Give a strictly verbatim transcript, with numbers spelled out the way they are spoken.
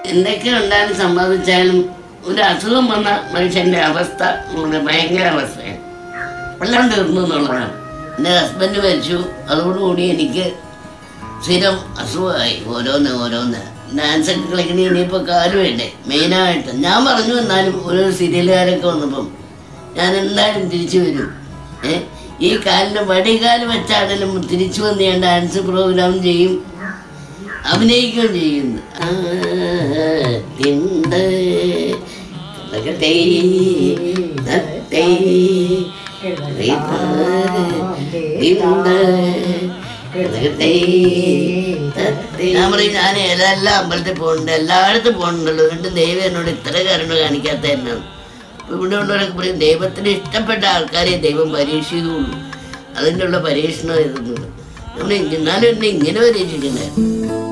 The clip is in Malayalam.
എന്തൊക്കെ ഉണ്ടായാലും സമ്മതിച്ചാലും ഒരു അസുഖം വന്ന മനുഷ്യൻ്റെ അവസ്ഥ ഭയങ്കര അവസ്ഥയാണ്. എല്ലാം തീർന്നു എന്നുള്ളതാണ്. എൻ്റെ ഹസ്ബൻഡ് മരിച്ചു. അതോടുകൂടി എനിക്ക് സ്ഥിരം അസുഖമായി ഓരോന്ന് ഓരോന്ന്. ഡാൻസൊക്കെ കളിക്കണ ഇനിയിപ്പോൾ കാല് വേണ്ടേ മെയിനായിട്ട്. ഞാൻ പറഞ്ഞു എന്നാലും ഓരോ സീരിയലുകാരൊക്കെ വന്നപ്പം ഞാൻ എന്തായാലും തിരിച്ചു വരും. ഏ ഈ കാലിന് വടികാല് വെച്ചാണെങ്കിലും തിരിച്ചു വന്ന് ഞാൻ ഡാൻസ് പ്രോഗ്രാം ചെയ്യും, അഭിനയിക്കുകയും ചെയ്യുന്നു. ഞാൻ പറയും ഞാൻ ഏതെല്ലാം അമ്പലത്തിൽ പോകുന്നുണ്ട്, എല്ലായിടത്തും പോകുന്നുണ്ടല്ലോ, എന്നിട്ട് ദൈവം എന്നോട് ഇത്ര കരുണ കാണിക്കാത്ത എന്നാണ്. അപ്പോൾ ഇവിടെ ഉള്ളവരൊക്കെ പറയും ദൈവത്തിന് ഇഷ്ടപ്പെട്ട ആൾക്കാരെ ദൈവം പരീക്ഷിക്കുള്ളൂ, അതിൻ്റെ ഉള്ള പരീക്ഷണം എഴുതുന്നത്. നമ്മൾ എന്നാലും എന്നെ ഇങ്ങനെ പരീക്ഷിക്കണ്ടേ.